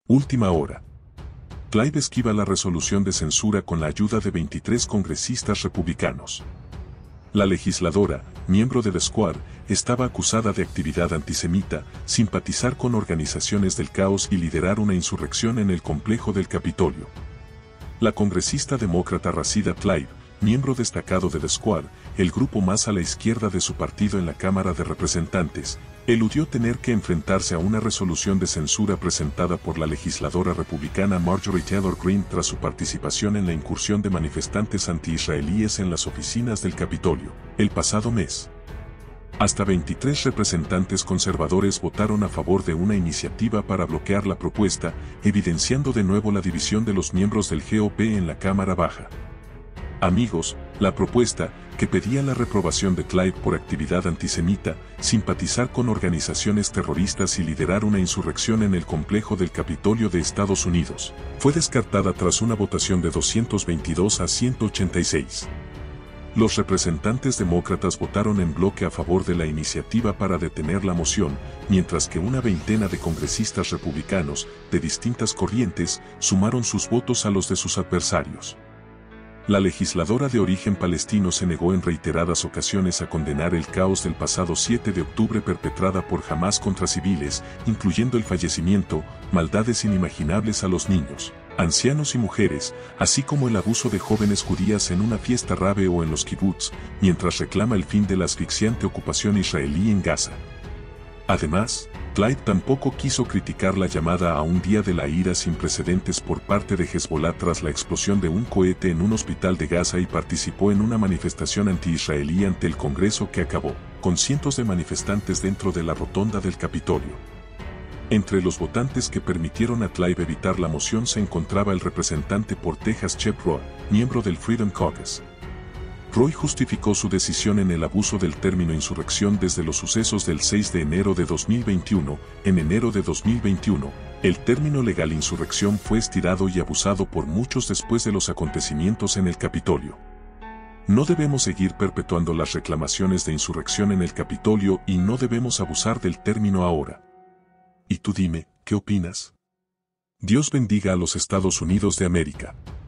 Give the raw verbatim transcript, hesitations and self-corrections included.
Última hora. Clive esquiva la resolución de censura con la ayuda de veintitrés congresistas republicanos. La legisladora, miembro del Squad, estaba acusada de actividad antisemita, simpatizar con organizaciones del caos y liderar una insurrección en el complejo del Capitolio. La congresista demócrata Rashida Tlaib, miembro destacado del Squad, el grupo más a la izquierda de su partido en la Cámara de Representantes, eludió tener que enfrentarse a una resolución de censura presentada por la legisladora republicana Marjorie Taylor Greene tras su participación en la incursión de manifestantes anti-israelíes en las oficinas del Capitolio, el pasado mes. Hasta veintitrés representantes conservadores votaron a favor de una iniciativa para bloquear la propuesta, evidenciando de nuevo la división de los miembros del G O P en la Cámara Baja. Amigos, la propuesta, que pedía la reprobación de Clive por actividad antisemita, simpatizar con organizaciones terroristas y liderar una insurrección en el complejo del Capitolio de Estados Unidos, fue descartada tras una votación de doscientos veintidós a ciento ochenta y seis. Los representantes demócratas votaron en bloque a favor de la iniciativa para detener la moción, mientras que una veintena de congresistas republicanos, de distintas corrientes, sumaron sus votos a los de sus adversarios. La legisladora de origen palestino se negó en reiteradas ocasiones a condenar el caos del pasado siete de octubre perpetrada por Hamás contra civiles, incluyendo el fallecimiento, maldades inimaginables a los niños, ancianos y mujeres, así como el abuso de jóvenes judías en una fiesta rave o en los kibutz, mientras reclama el fin de la asfixiante ocupación israelí en Gaza. Además, Clive tampoco quiso criticar la llamada a un día de la ira sin precedentes por parte de Hezbollah tras la explosión de un cohete en un hospital de Gaza y participó en una manifestación anti-israelí ante el Congreso que acabó con cientos de manifestantes dentro de la rotonda del Capitolio. Entre los votantes que permitieron a Clive evitar la moción se encontraba el representante por Texas Chip Roy, miembro del Freedom Caucus. Roy justificó su decisión en el abuso del término insurrección desde los sucesos del seis de enero de dos mil veintiuno. En enero de dos mil veintiuno, el término legal insurrección fue estirado y abusado por muchos después de los acontecimientos en el Capitolio. No debemos seguir perpetuando las reclamaciones de insurrección en el Capitolio y no debemos abusar del término ahora. Y tú dime, ¿qué opinas? Dios bendiga a los Estados Unidos de América.